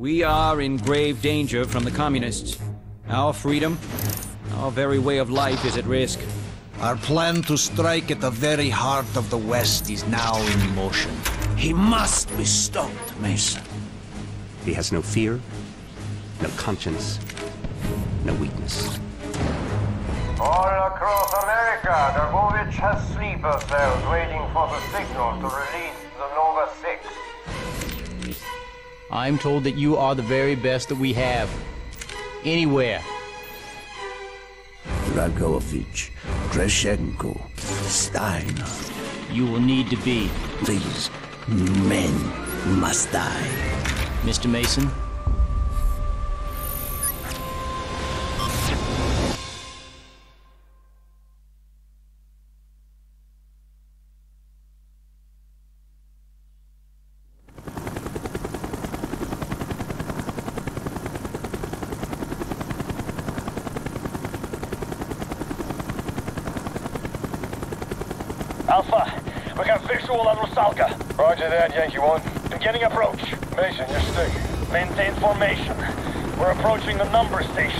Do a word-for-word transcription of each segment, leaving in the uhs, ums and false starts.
We are in grave danger from the communists. Our freedom, our very way of life is at risk. Our plan to strike at the very heart of the West is now in motion. He must be stopped, Mason. He has no fear, no conscience, no weakness. All across America, Dragovich has sleeper cells waiting for the signal to release the Nova six. I'm told that you are the very best that we have. Anywhere. Dragovich, Kreshenko, Steiner. You will need to be. These men must die. Mister Mason? Alpha, we got visual on Rusalka. Roger that, Yankee one. Beginning approach. Mason, your stick. Maintain formation. We're approaching the number station.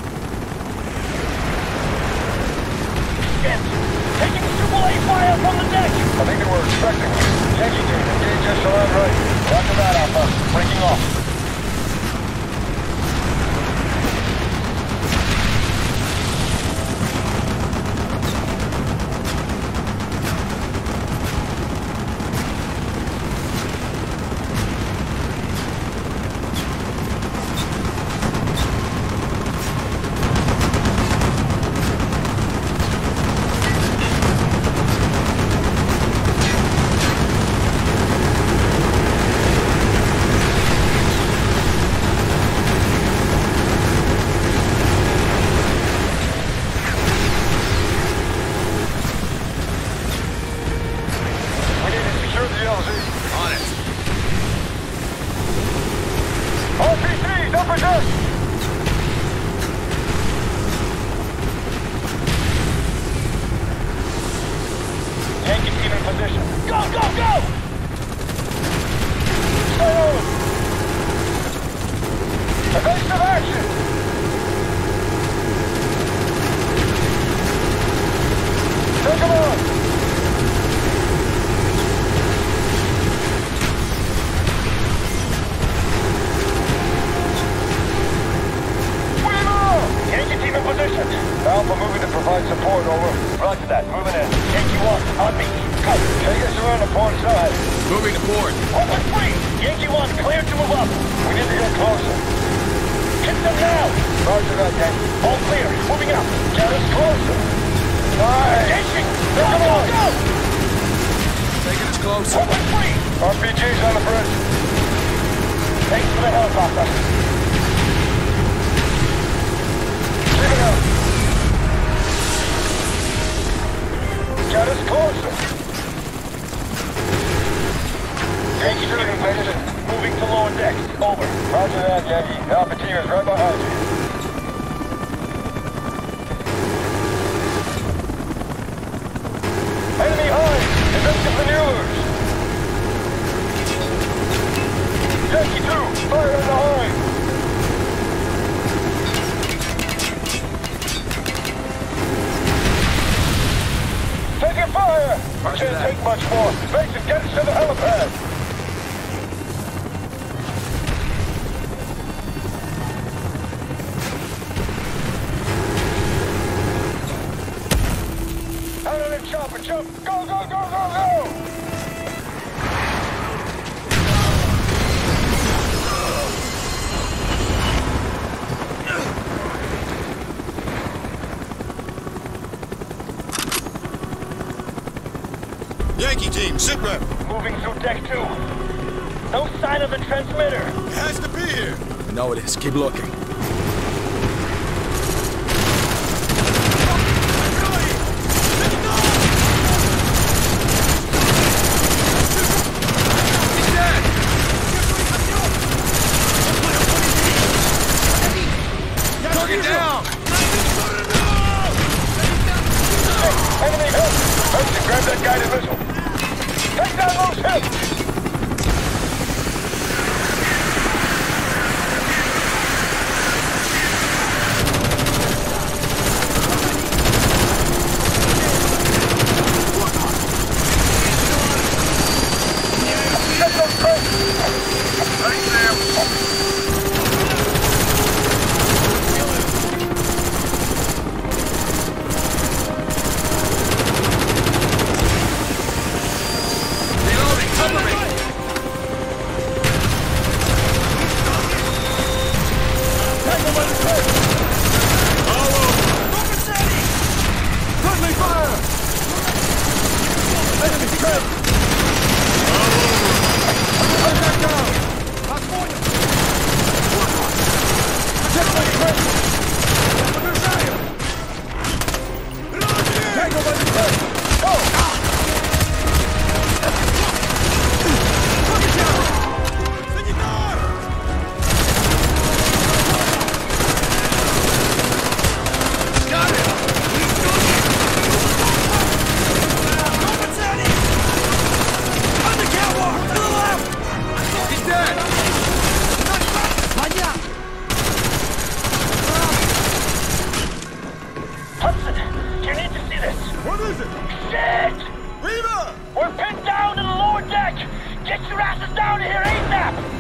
Skins, taking triple A fire from the deck. I think they were expecting us. Yankee team, engage us around right. Roger that, Alpha. Breaking off. Alpha moving to provide support, over. Roger that, moving in. Yankee one, on me. Go. Take us around the port side. Moving to port. Open free. Yankee one, cleared to move up. We need to get closer. Hit them now. Roger that, Yankee. All clear. Moving up. Get us closer. Nice. Engaging. Go, go, go. Taking us closer. Open free. R P Gs on the bridge. Thanks for the helicopter. Keep it up. Get us closer. Yankee team in position. Moving to lower decks. Over. Roger that, Yankee. Alpha team is right behind you. Enemy high! Defensive maneuvers! Yankee two! Fire in the high! Taking fire! We can't take much more. Mason, get us to the helipad! Out of the chopper, jump! Go, go, go, go, go! Yankee team, sit rep. Moving through deck two. No sign of the transmitter. It has to be here. I know it is. Keep looking. Target down! Enemy hit! Mason, grab that guided missile! Take down those hits!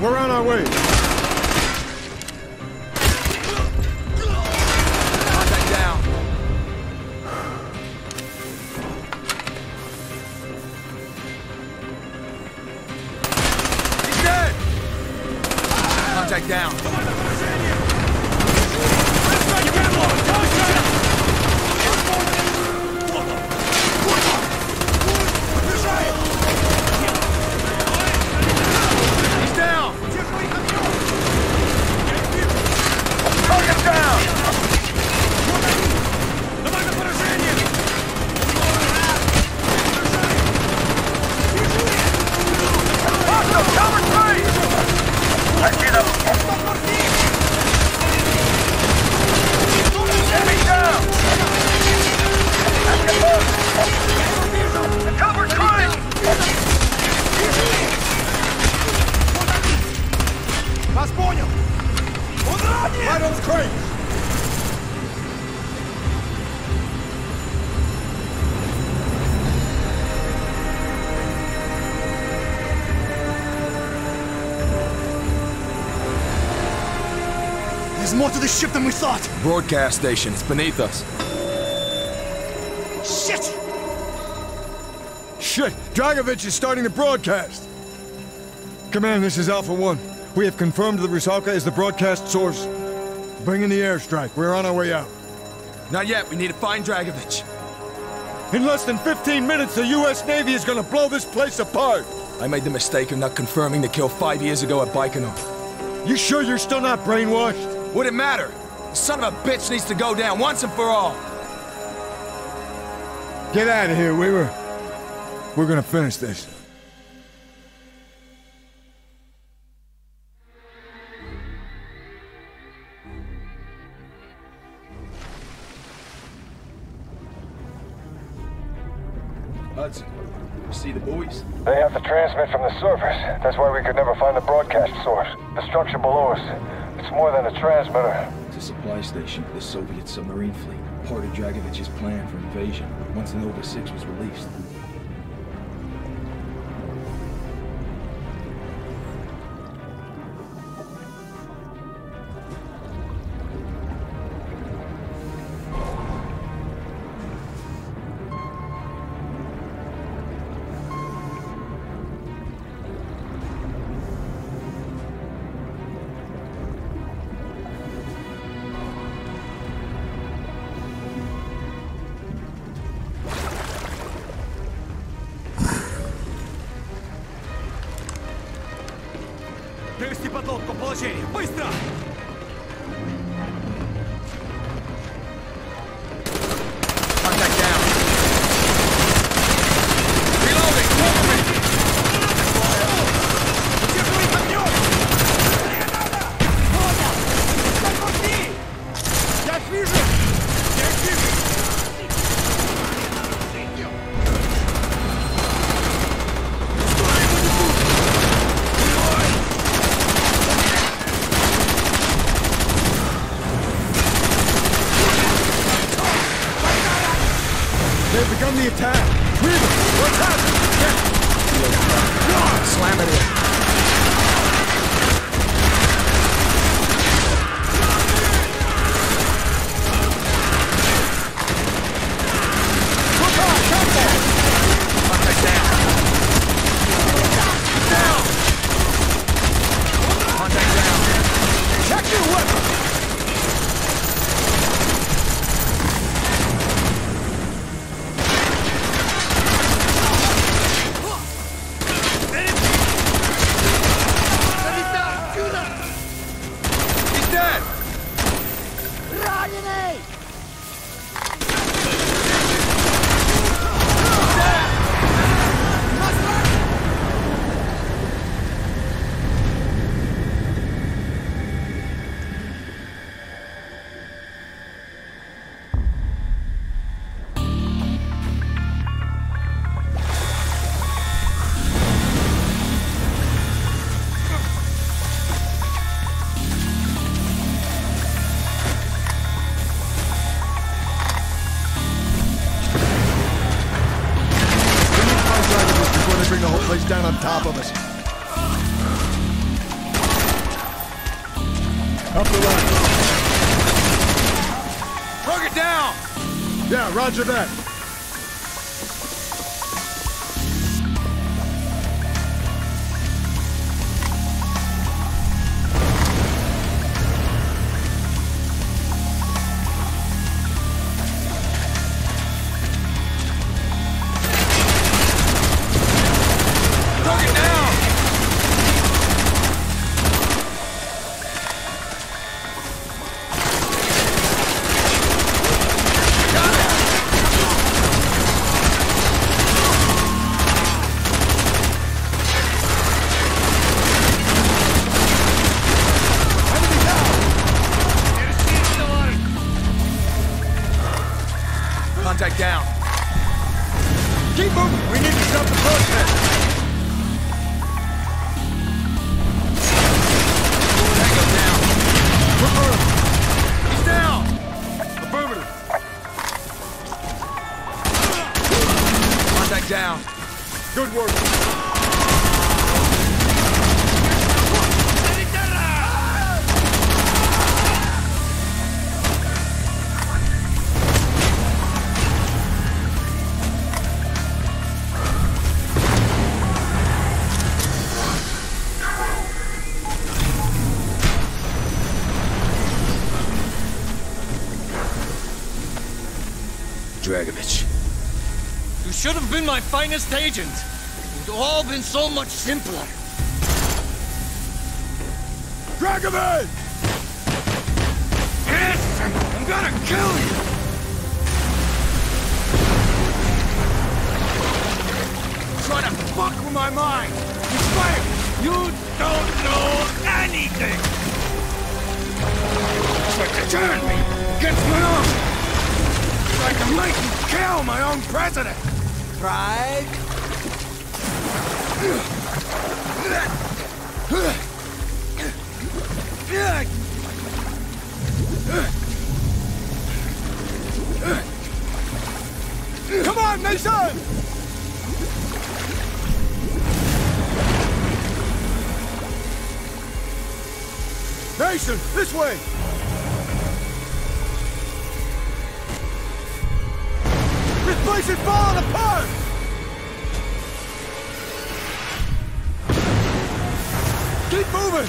We're on our way. Contact down. He's dead! Contact down. He's down! Target down! Hostile, cover three! I see them! Enemy down! Cover three! Вас понял! Right on the crate! There's more to this ship than we thought! Broadcast station, it's beneath us. Shit! Shit! Dragovich is starting the broadcast! Command, this is Alpha One. We have confirmed that Rusalka is the broadcast source. Bring in the airstrike. We're on our way out. Not yet. We need to find Dragovich. In less than fifteen minutes, the U S Navy is gonna blow this place apart! I made the mistake of not confirming the kill five years ago at Baikonur. You sure you're still not brainwashed? Would it matter? The son of a bitch needs to go down once and for all. Get out of here, Weaver. We're gonna finish this. Hudson, you see the buoys? They have to transmit from the surface. That's why we could never find the broadcast source. The structure below us. It's more than a transmitter. It's a supply station for the Soviet submarine fleet. Part of Dragovich's plan for invasion, once the Nova six was released. Привести подлодку в положение! Быстро! Contact down! Reloading! Movement! Удерживай огнем! Не надо! Понял! Запусти! Я их вижу! Я их вижу! They've begun the attack! Weaver! What's happening? Get! Slam it in! Look out! Contact! Contact down! Down! Contact down! Check your weapon! Bring the whole place down on top of us. Up the ladder. Target down! Yeah, roger that. Target down! Got it! Enemy down! Contact down. Keep moving. We need to stop the broadcast. Tango down. Affirmative. He's down! Affirmative. Contact down. Good work. Dragovich. You should have been my finest agent. It would all been so much simpler. Dragovich! Yes! I'm gonna kill you! Trying to fuck with my mind! He's fired! You don't know anything! Trying to turn me against my own! Trying to make me kill my own president! Pyrrhic? Come on, Mason! Mason, this way! This place is falling apart! Keep moving!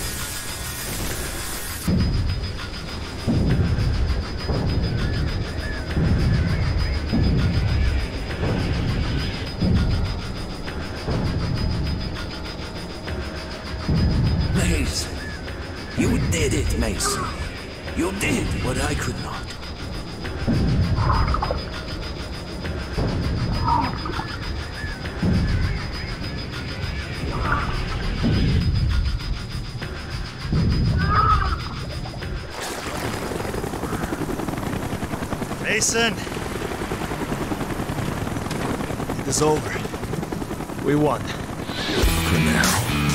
Mason. You did it, Mason. You did what I could not. Mason! It is over. We won. For now.